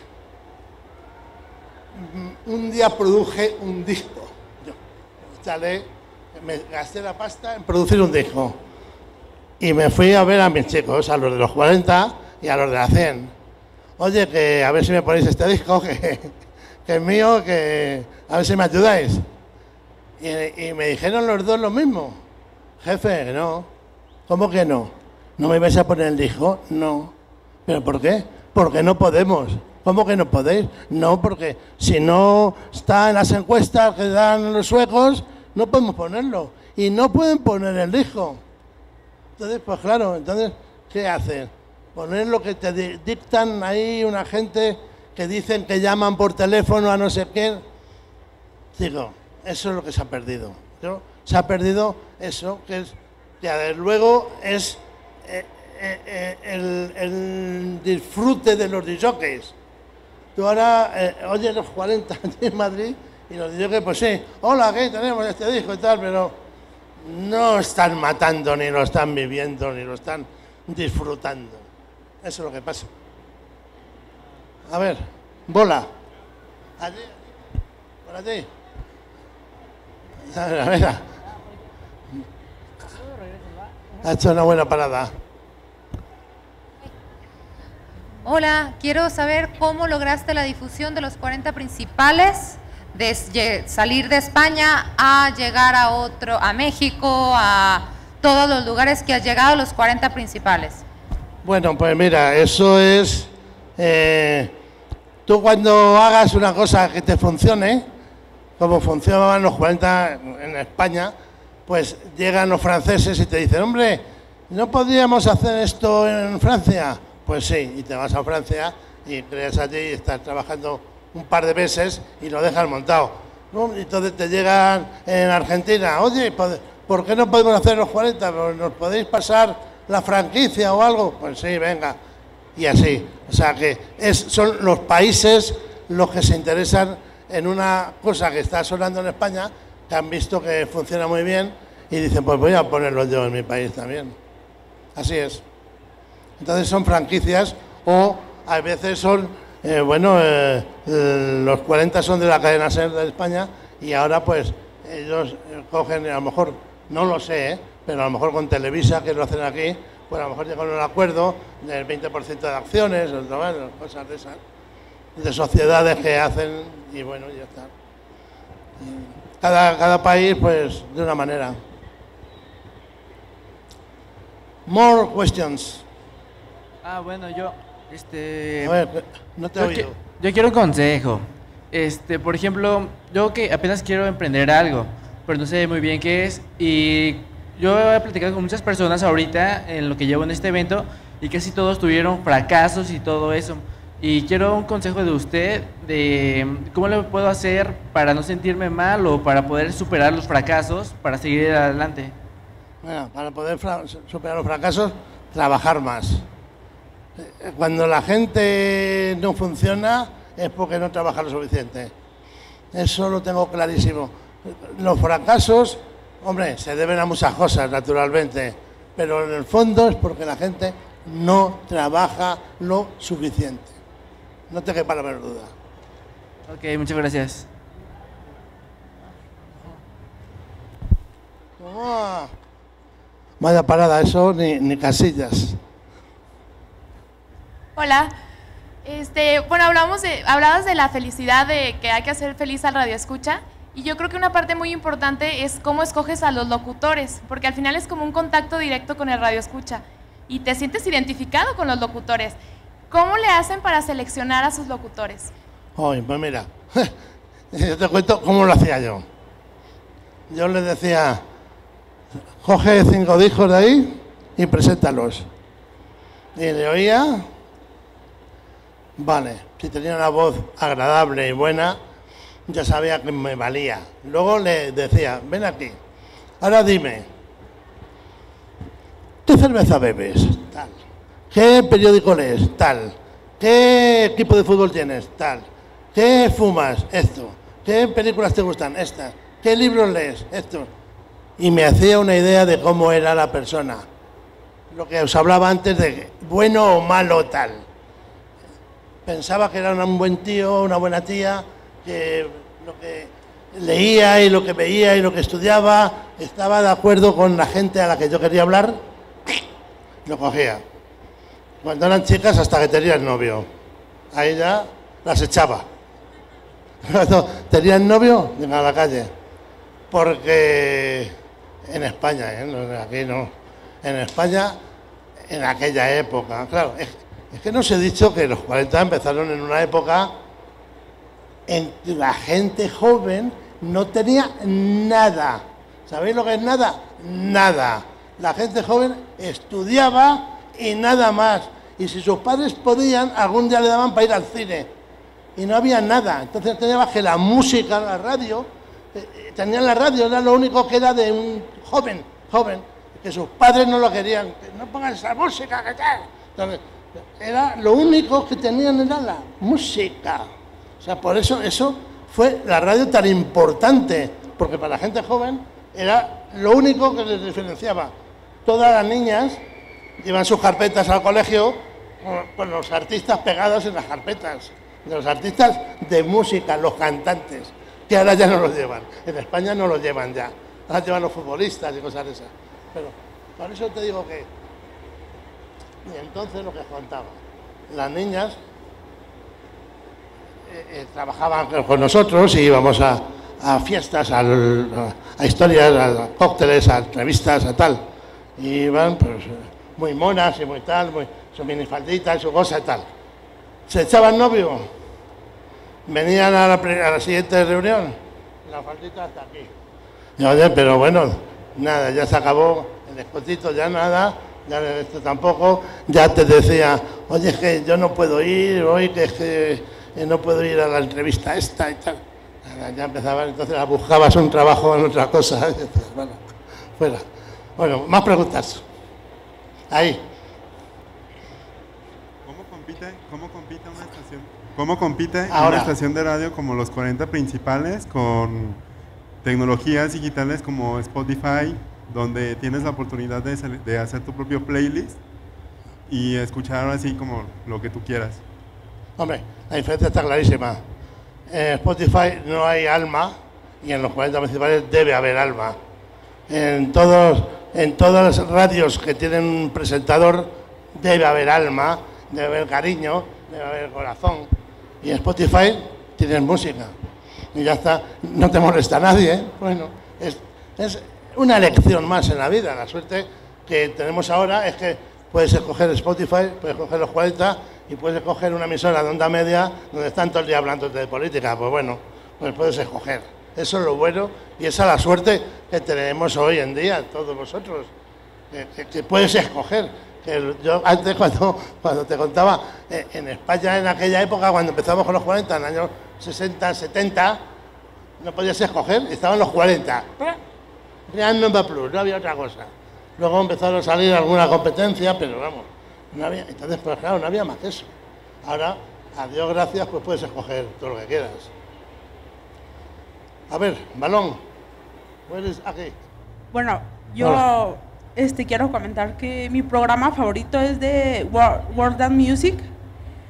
Un día produje un disco. Yo, echarle, me gasté la pasta en producir un disco. Y me fui a ver a mis chicos, a los de los cuarenta y a los de la cien. Oye, que a ver si me ponéis este disco, que, que es mío, que a ver si me ayudáis. Y, y me dijeron los dos lo mismo. Jefe, no. ¿Cómo que no? ¿No me vais a poner el disco? No. ¿Pero por qué? Porque no podemos. ¿Cómo que no podéis? No, porque si no está en las encuestas que dan los suecos, no podemos ponerlo. Y no pueden poner el disco. Entonces, pues claro, entonces, ¿qué hacen? Poner lo que te dictan ahí una gente que dicen que llaman por teléfono a no sé quién. Digo, eso es lo que se ha perdido. ¿No? Se ha perdido eso, que es, que desde luego es eh, eh, el, el disfrute de los disjockeys. Tú ahora eh, oyes los cuarenta en Madrid y los disjockeys, pues sí, hola, ¿qué tenemos este disco y tal? Pero no están matando, ni lo están viviendo, ni lo están disfrutando. Eso es lo que pasa. A ver, bola. Allí, por allí. A ver, a ver. Ha hecho una buena parada. Hola, quiero saber cómo lograste la difusión de los cuarenta principales, de salir de España a llegar a otro, a México, a todos los lugares que has llegado, los cuarenta principales. Bueno, pues mira, eso es... Eh, tú cuando hagas una cosa que te funcione, como funcionaban los cuarenta en España, pues llegan los franceses y te dicen, hombre, ¿no podríamos hacer esto en Francia? Pues sí, y te vas a Francia y creas allí y estás trabajando un par de meses y lo dejas montado. ¿No? Y entonces te llegan en Argentina, oye, ¿por qué no podemos hacer los cuarenta? ¿Nos podéis pasar la franquicia o algo? Pues sí, venga. Y así. O sea que es, son los países los que se interesan en una cosa que está sonando en España, que han visto que funciona muy bien y dicen, pues voy a ponerlo yo en mi país también. Así es. Entonces son franquicias o a veces son, eh, bueno, eh, los cuarenta son de la cadena SER de España y ahora pues ellos cogen, a lo mejor, no lo sé, ¿eh? Pero a lo mejor con Televisa, que lo hacen aquí, pues a lo mejor llegan a un acuerdo del veinte por ciento de acciones, o no, bueno, cosas de esas, de sociedades que hacen y bueno, ya está. Cada, cada país pues de una manera. More questions. Ah, bueno, yo, este... A ver, no te he yo, oído. qui- yo quiero un consejo. Este, por ejemplo, yo que apenas quiero emprender algo, pero no sé muy bien qué es, y yo he platicado con muchas personas ahorita en lo que llevo en este evento, y casi todos tuvieron fracasos y todo eso. Y quiero un consejo de usted de cómo le puedo hacer para no sentirme mal o para poder superar los fracasos, para seguir adelante. Bueno, para poder fra- superar los fracasos, trabajar más. Eh, Cuando la gente no funciona es porque no trabaja lo suficiente. Eso lo tengo clarísimo. Los fracasos, hombre, se deben a muchas cosas, naturalmente, pero en el fondo es porque la gente no trabaja lo suficiente. No te quepa la menor duda. Ok, muchas gracias. Ah. Vaya parada, eso ni, ni casillas. Hola. Este, bueno, hablamos de, hablabas de la felicidad, de que hay que hacer feliz al radioescucha, y yo creo que una parte muy importante es cómo escoges a los locutores, porque al final es como un contacto directo con el radioescucha, y te sientes identificado con los locutores. ¿Cómo le hacen para seleccionar a sus locutores? Oye, pues mira, yo te cuento cómo lo hacía yo. Yo les decía, coge cinco discos de ahí y preséntalos. Y le oía, vale, si tenía una voz agradable y buena, ya sabía que me valía. Luego le decía, ven aquí, ahora dime, ¿qué cerveza bebes? Tal. ¿Qué periódico lees? Tal. ¿Qué equipo de fútbol tienes? Tal. ¿Qué fumas? Esto. ¿Qué películas te gustan? Estas. ¿Qué libros lees? Esto. Y me hacía una idea de cómo era la persona. Lo que os hablaba antes de bueno o malo tal. Pensaba que era un buen tío, una buena tía, que lo que leía y lo que veía y lo que estudiaba, estaba de acuerdo con la gente a la que yo quería hablar, lo cogía. Cuando eran chicas hasta que tenían novio. Ahí ya las echaba. Cuando tenían novio, venga a la calle. Porque en España, ¿eh? No, aquí no. En España, en aquella época, claro, es, es que no os he dicho que los cuarenta empezaron en una época en que la gente joven no tenía nada. ¿Sabéis lo que es nada? Nada. La gente joven estudiaba y nada más. Y si sus padres podían, algún día le daban para ir al cine. Y no había nada. Entonces teníamos que la música, la radio, eh, tenían la radio, era lo único que era de un joven, joven, que sus padres no lo querían. Que no pongan esa música, ¿qué tal? Entonces, era lo único que tenían era la música. O sea, por eso, eso fue la radio tan importante, porque para la gente joven era lo único que les diferenciaba. Todas las niñas llevan sus carpetas al colegio con, con los artistas pegados en las carpetas, de los artistas de música, los cantantes, que ahora ya no los llevan. En España no los llevan ya, ahora llevan los futbolistas y cosas de esas. Pero por eso te digo que, y entonces lo que contaba, las niñas eh, eh, trabajaban con nosotros y íbamos a, a fiestas, a, a historias, a cócteles, a entrevistas, a tal. Y iban pues muy monas y muy tal, muy, su minifaldita y su cosa y tal. Se echaban novio, venían a la, a la siguiente reunión, la faldita hasta aquí. Y oye, pero bueno, nada, ya se acabó el escotito, ya nada, ya esto tampoco, ya te decía, oye, es que yo no puedo ir hoy, que es que no puedo ir a la entrevista esta y tal. Nada, ya empezaban, entonces buscabas un trabajo en otra cosa, y decías, bueno, fuera. Bueno, más preguntas. Ahí. ¿Cómo compite, cómo compite una estación, cómo compite Ahora. una estación de radio como los cuarenta principales con tecnologías digitales como Spotify, donde tienes la oportunidad de, de hacer tu propio playlist y escuchar así como lo que tú quieras? Hombre, la diferencia está clarísima. En Spotify no hay alma y en los cuarenta principales debe haber alma. En todos, en todas las radios que tienen un presentador debe haber alma, debe haber cariño, debe haber corazón. Y en Spotify tienes música. Y ya está, no te molesta a nadie, ¿eh? Bueno, es, es una elección más en la vida. La suerte que tenemos ahora es que puedes escoger Spotify, puedes escoger los cuarenta y puedes escoger una emisora de onda media donde están todo el día hablando de política. Pues bueno, pues puedes escoger. Eso es lo bueno y esa es la suerte que tenemos hoy en día, todos vosotros, que, que, que puedes escoger. Que yo antes, cuando, cuando te contaba, eh, en España en aquella época, cuando empezamos con los cuarenta, en los años sesenta, setenta, no podías escoger, estaban los cuarenta. Real Nova Plus, no había otra cosa. Luego empezaron a salir alguna competencia, pero vamos, no había, entonces, pues claro, no había más que eso. Ahora, a Dios gracias, pues puedes escoger todo lo que quieras. A ver, balón, ¿puedes aquí? Bueno, yo Hola. este, quiero comentar que mi programa favorito es de World, World and Music,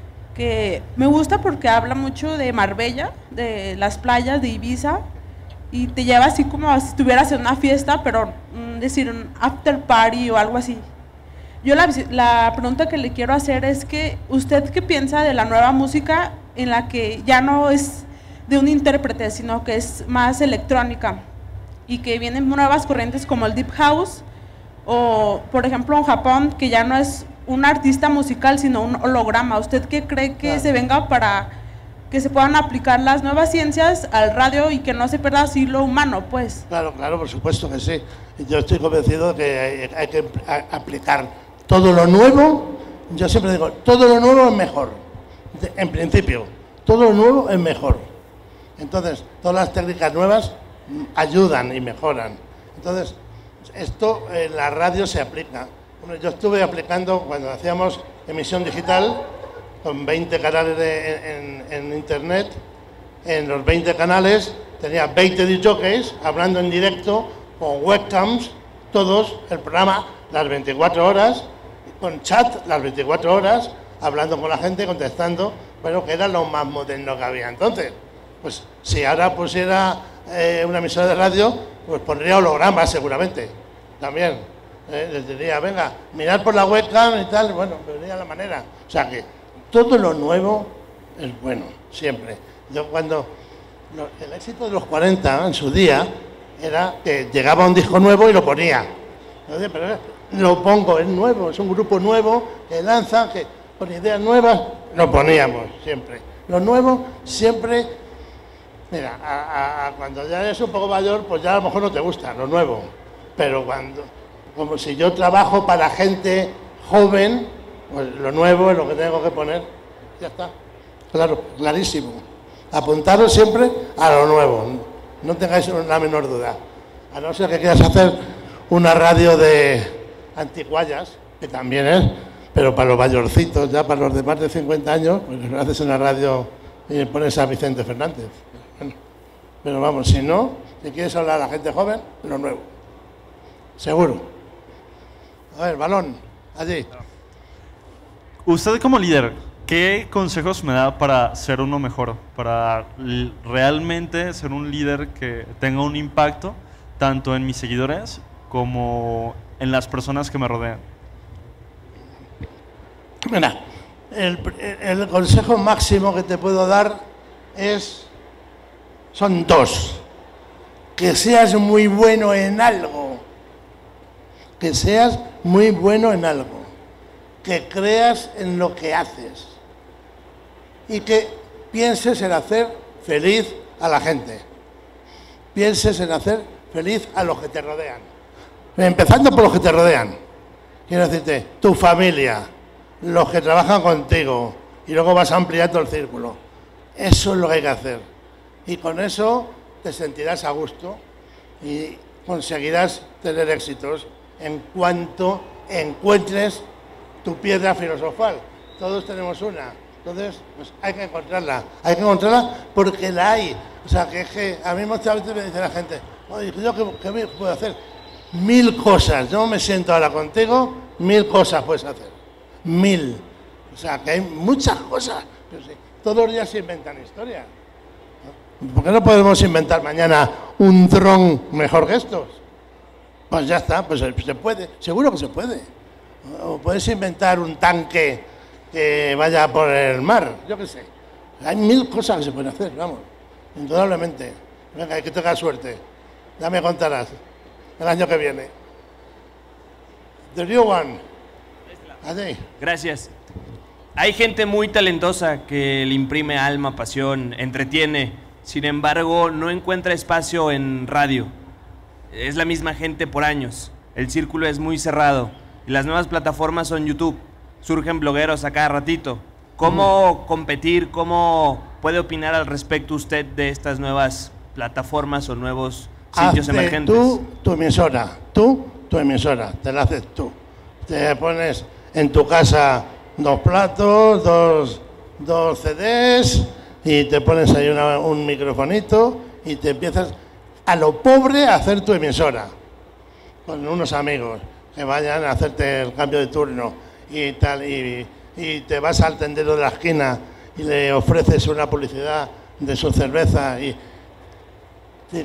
que me gusta porque habla mucho de Marbella, de las playas de Ibiza, y te lleva así como si estuvieras en una fiesta, pero mm, decir un after party o algo así. Yo la, la pregunta que le quiero hacer es que, ¿usted qué piensa de la nueva música en la que ya no es de un intérprete, sino que es más electrónica y que vienen nuevas corrientes como el Deep House o, por ejemplo, en Japón, que ya no es un artista musical, sino un holograma? ¿Usted qué cree que claro. se venga para que se puedan aplicar las nuevas ciencias al radio y que no se pierda así lo humano, pues? Claro, claro, por supuesto que sí. Yo estoy convencido de que hay, hay que aplicar todo lo nuevo. Yo siempre digo, todo lo nuevo es mejor, en principio, todo lo nuevo es mejor. Entonces, todas las técnicas nuevas ayudan y mejoran. Entonces, esto en la radio se aplica. Bueno, yo estuve aplicando cuando hacíamos emisión digital con veinte canales de, en, en internet. En los veinte canales tenía veinte disc jockeys hablando en directo con webcams, todos, el programa las veinticuatro horas, con chat las veinticuatro horas, hablando con la gente, contestando, pero que era lo más moderno que había entonces. Pues si ahora pusiera eh, una emisora de radio, pues pondría hologramas seguramente, también. Eh, les diría, venga, mirad por la webcam y tal, bueno, vería la manera. O sea que todo lo nuevo es bueno, siempre. Yo cuando, lo, el éxito de los cuarenta en su día era que llegaba un disco nuevo y lo ponía. Pero lo pongo, es nuevo, es un grupo nuevo que lanza, que con ideas nuevas, lo poníamos siempre. Lo nuevo siempre, mira, a, a, a cuando ya eres un poco mayor, pues ya a lo mejor no te gusta lo nuevo. Pero cuando, como si yo trabajo para gente joven, pues lo nuevo es lo que tengo que poner, ya está. Claro, clarísimo. Apuntaros siempre a lo nuevo, no tengáis la menor duda. A no ser que quieras hacer una radio de antiguallas, que también es, pero para los mayorcitos, ya para los de más de cincuenta años, pues haces una radio y pones a Vicente Fernández. Bueno, pero vamos, si no, si quieres hablar a la gente joven, lo nuevo. Seguro. A ver, balón, allí. Usted como líder, ¿qué consejos me da para ser uno mejor? Para realmente ser un líder que tenga un impacto tanto en mis seguidores como en las personas que me rodean. Mira, el, el consejo máximo que te puedo dar es, son dos. Que seas muy bueno en algo. Que seas muy bueno en algo. Que creas en lo que haces. Y que pienses en hacer feliz a la gente. Pienses en hacer feliz a los que te rodean. Empezando por los que te rodean. Quiero decirte, tu familia, los que trabajan contigo, y luego vas ampliando el círculo. Eso es lo que hay que hacer. Y con eso te sentirás a gusto y conseguirás tener éxitos en cuanto encuentres tu piedra filosofal. Todos tenemos una. Entonces, pues hay que encontrarla. Hay que encontrarla porque la hay. O sea, que es que a mí muchas veces me dice la gente, oye, ¿yo qué, qué puedo hacer? Mil cosas. Yo me siento ahora contigo, mil cosas puedes hacer. Mil. O sea, que hay muchas cosas. Pero sí, todos los días se inventan historias. ¿Por qué no podemos inventar mañana un dron mejor que estos? Pues ya está, pues se puede. Seguro que se puede. O puedes inventar un tanque que vaya por el mar. Yo qué sé. Hay mil cosas que se pueden hacer, vamos. Indudablemente. Venga, hay que tenga suerte. Ya me contarás el año que viene. The new one. Allí. Gracias. Hay gente muy talentosa que le imprime alma, pasión, entretiene. Sin embargo, no encuentra espacio en radio. Es la misma gente por años. El círculo es muy cerrado. Y las nuevas plataformas son YouTube. Surgen blogueros a cada ratito. ¿Cómo mm. competir? ¿Cómo puede opinar al respecto usted de estas nuevas plataformas o nuevos sitios Hazte emergentes? Tú, tu emisora. Tú, tu emisora. Te la haces tú. Te pones en tu casa dos platos, dos, dos C Ds y te pones ahí una, un microfonito y te empiezas a lo pobre a hacer tu emisora con unos amigos que vayan a hacerte el cambio de turno y tal, y, y te vas al tendero de la esquina y le ofreces una publicidad de su cerveza y digo,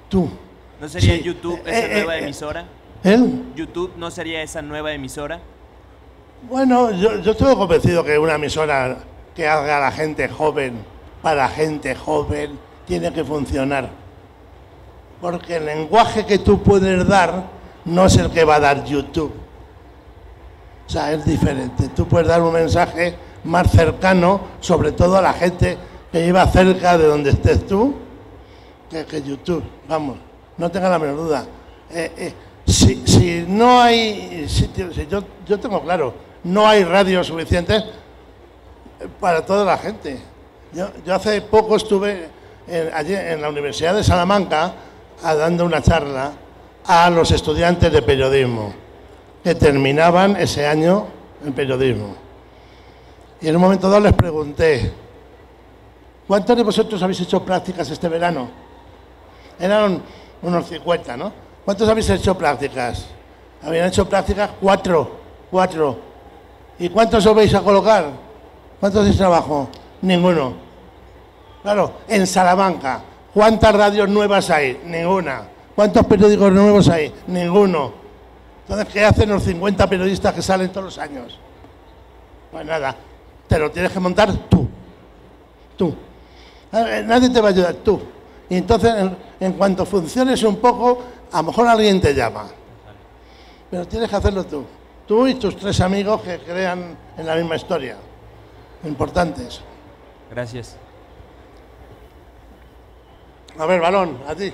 tú. ¿No sería Sí. YouTube Eh, esa eh, nueva eh, emisora? ¿Él? ¿YouTube no sería esa nueva emisora? Bueno, yo, yo estoy convencido que una emisora que haga a la gente joven, para gente joven, tiene que funcionar. Porque el lenguaje que tú puedes dar no es el que va a dar YouTube. O sea, es diferente. Tú puedes dar un mensaje más cercano, sobre todo a la gente que lleva cerca de donde estés tú, que, que YouTube. Vamos, no tenga la menor duda. Eh, eh, si, si no hay, si, si yo, yo tengo claro, no hay radios suficientes para toda la gente. Yo, yo hace poco estuve en, allí en la Universidad de Salamanca a, dando una charla a los estudiantes de periodismo que terminaban ese año en periodismo. Y en un momento dado les pregunté, ¿cuántos de vosotros habéis hecho prácticas este verano? Eran unos cincuenta, ¿no? ¿Cuántos habéis hecho prácticas? Habían hecho prácticas cuatro, cuatro. ¿Y cuántos os vais a colocar? ¿Cuántos hacéis trabajo? Ninguno. Claro, en Salamanca, ¿cuántas radios nuevas hay? Ninguna. ¿Cuántos periódicos nuevos hay? Ninguno. Entonces, ¿qué hacen los cincuenta periodistas que salen todos los años? Pues nada, te lo tienes que montar tú. Tú. Nadie te va a ayudar, tú. Y entonces, en, en cuanto funciones un poco, a lo mejor alguien te llama. Pero tienes que hacerlo tú. Tú y tus tres amigos que crean en la misma historia. Importante eso. Gracias. A ver, Balón, a ti.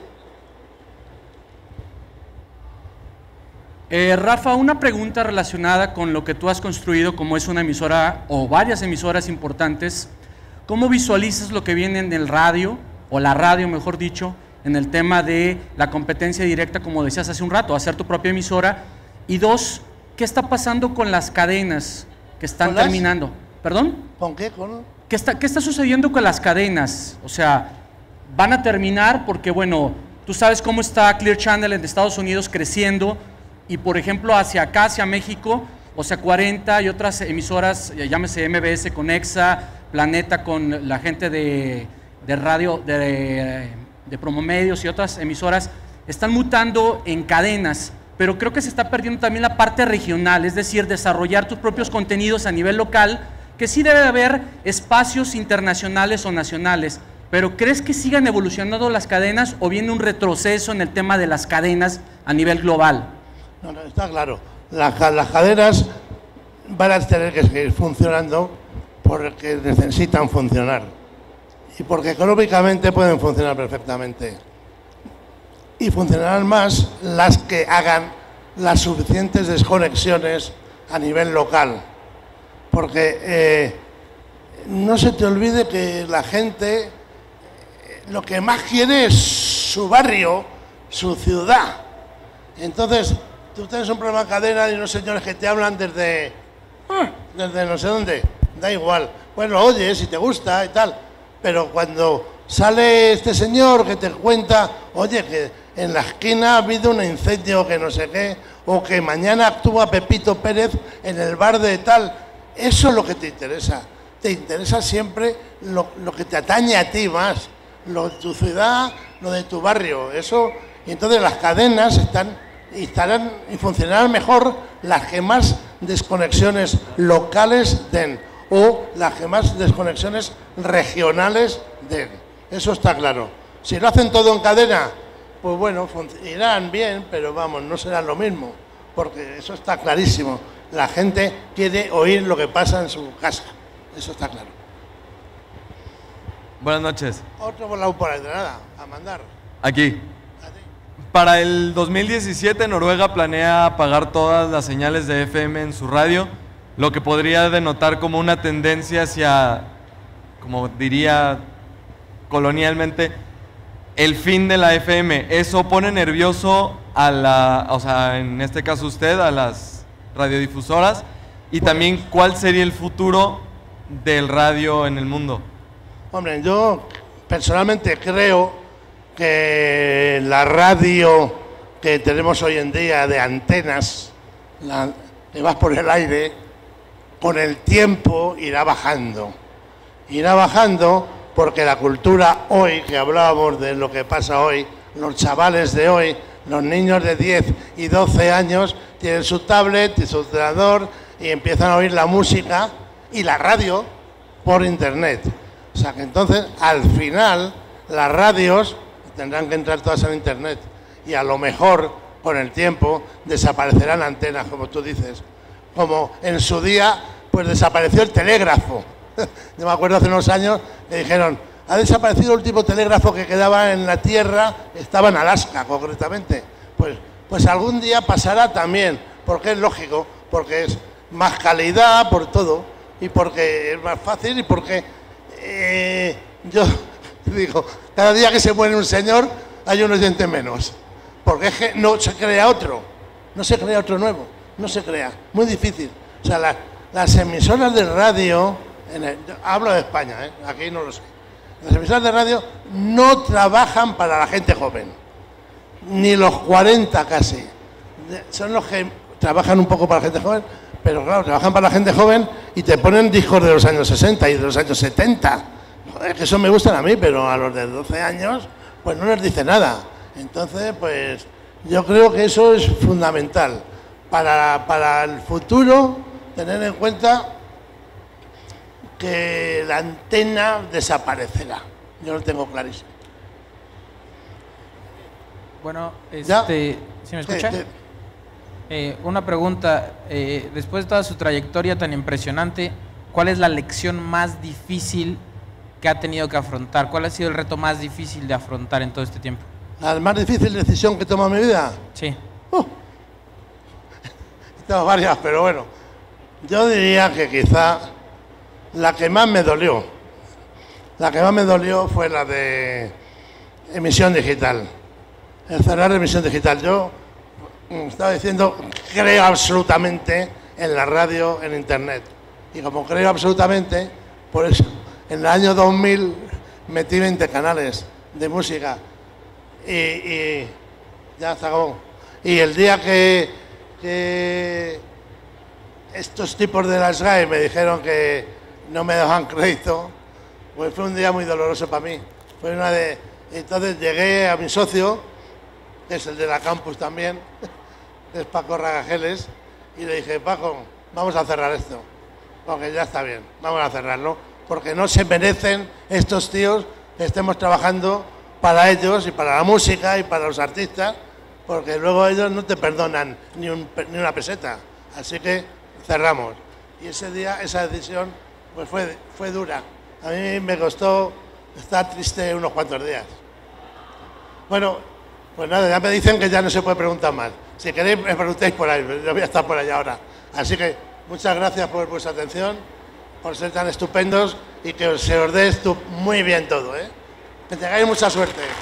Eh, Rafa, una pregunta relacionada con lo que tú has construido como es una emisora o varias emisoras importantes. ¿Cómo visualizas lo que viene en el radio, o la radio mejor dicho, en el tema de la competencia directa, como decías hace un rato, hacer tu propia emisora? Y dos, ¿qué está pasando con las cadenas que están ¿Con las? terminando? ¿Perdón? ¿Con qué? ¿Con? ¿Qué está, ¿Qué está sucediendo con las cadenas? O sea, van a terminar porque, bueno, tú sabes cómo está Clear Channel en Estados Unidos creciendo y, por ejemplo, hacia acá, hacia México, o sea, cuarenta y otras emisoras, llámese M B S con Exa, Planeta con la gente de, de radio, de, de Promomedios y otras emisoras, están mutando en cadenas, pero creo que se está perdiendo también la parte regional, es decir, desarrollar tus propios contenidos a nivel local, que sí debe haber espacios internacionales o nacionales, pero ¿crees que sigan evolucionando las cadenas o viene un retroceso en el tema de las cadenas a nivel global? No, no, está claro. Las, las cadenas van a tener que seguir funcionando porque necesitan funcionar y porque económicamente pueden funcionar perfectamente. Y funcionarán más las que hagan las suficientes desconexiones a nivel local. Porque eh, no se te olvide que la gente eh, lo que más quiere es su barrio, su ciudad. Entonces, tú tienes un programa de cadena y unos señores que te hablan desde, desde no sé dónde, da igual. Pues lo oyes y te gusta y tal. Pero cuando sale este señor que te cuenta, oye, que en la esquina ha habido un incendio que no sé qué, o que mañana actúa Pepito Pérez en el bar de tal, eso es lo que te interesa. Te interesa siempre lo, lo que te atañe a ti más, lo de tu ciudad, lo de tu barrio, eso. Y entonces las cadenas están, estarán y funcionarán mejor las que más desconexiones locales den, o las que más desconexiones regionales den. Eso está claro. Si lo hacen todo en cadena, pues bueno, irán bien, pero vamos, no será lo mismo, porque eso está clarísimo. La gente quiere oír lo que pasa en su casa, eso está claro. Buenas noches. Otro volado por ahí, de nada, a mandar. Aquí. Para el dos mil diecisiete, Noruega planea apagar todas las señales de F M en su radio, lo que podría denotar como una tendencia hacia, como diría colonialmente, el fin de la F M. ¿Eso pone nervioso a la, o sea, en este caso usted, a las radiodifusoras? Y también, ¿cuál sería el futuro del radio en el mundo? Hombre, yo personalmente creo que la radio que tenemos hoy en día de antenas, la, que vas por el aire, con el tiempo irá bajando. Irá bajando porque la cultura hoy, que hablábamos de lo que pasa hoy, los chavales de hoy, los niños de diez y doce años, tienen su tablet y su ordenador y empiezan a oír la música y la radio por internet. O sea que entonces, al final, las radios tendrán que entrar todas en internet y a lo mejor, con el tiempo, desaparecerán antenas, como tú dices. Como en su día, pues desapareció el telégrafo. Yo me acuerdo hace unos años que dijeron, ha desaparecido el último telégrafo que quedaba en la Tierra, estaba en Alaska concretamente. Pues, pues algún día pasará también, porque es lógico, porque es más calidad, por todo, y porque es más fácil y porque eh, yo digo, cada día que se muere un señor hay un oyente menos, porque es que no se crea otro, no se crea otro nuevo, no se crea, muy difícil. O sea, la, las emisoras de radio, en el, hablo de España, ¿eh? Aquí no lo sé, las emisoras de radio no trabajan para la gente joven, ni los cuarenta casi, son los que trabajan un poco para la gente joven, pero claro, trabajan para la gente joven y te ponen discos de los años sesenta y de los años setenta. Joder, que eso me gustan a mí, pero a los de doce años, pues no les dice nada. Entonces, pues yo creo que eso es fundamental para, para el futuro, tener en cuenta que la antena desaparecerá. Yo lo tengo clarísimo. Bueno, ¿Ya? este, ¿sí me escucha? Sí, sí. Eh, una pregunta, eh, después de toda su trayectoria tan impresionante, ¿cuál es la lección más difícil que ha tenido que afrontar? ¿Cuál ha sido el reto más difícil de afrontar en todo este tiempo? ¿La más difícil decisión que he tomado en mi vida? Sí. Uh, tengo varias, pero bueno, yo diría que quizá la que más me dolió, la que más me dolió fue la de emisión digital, el cerrar emisión digital. Yo estaba diciendo, creo absolutamente en la radio, en internet. Y como creo absolutamente, por eso, en el año dos mil metí veinte canales de música. Y, y ya se acabó. Y el día que, que estos tipos de las G A E me dijeron que no me daban crédito, pues fue un día muy doloroso para mí. Fue una de... Entonces llegué a mi socio, que es el de la campus también, es Paco Ragajeles, y le dije, Paco, vamos a cerrar esto, porque ya está bien, vamos a cerrarlo, porque no se merecen estos tíos que estemos trabajando para ellos y para la música y para los artistas, porque luego ellos no te perdonan ni, un, ni una peseta, así que cerramos. Y ese día, esa decisión, pues fue, fue dura. A mí me costó estar triste unos cuantos días. Bueno, pues nada, ya me dicen que ya no se puede preguntar más. Si queréis, me preguntéis por ahí, yo voy a estar por allá ahora. Así que muchas gracias por vuestra atención, por ser tan estupendos y que se os dé esto muy bien todo, ¿eh? Que tengáis mucha suerte.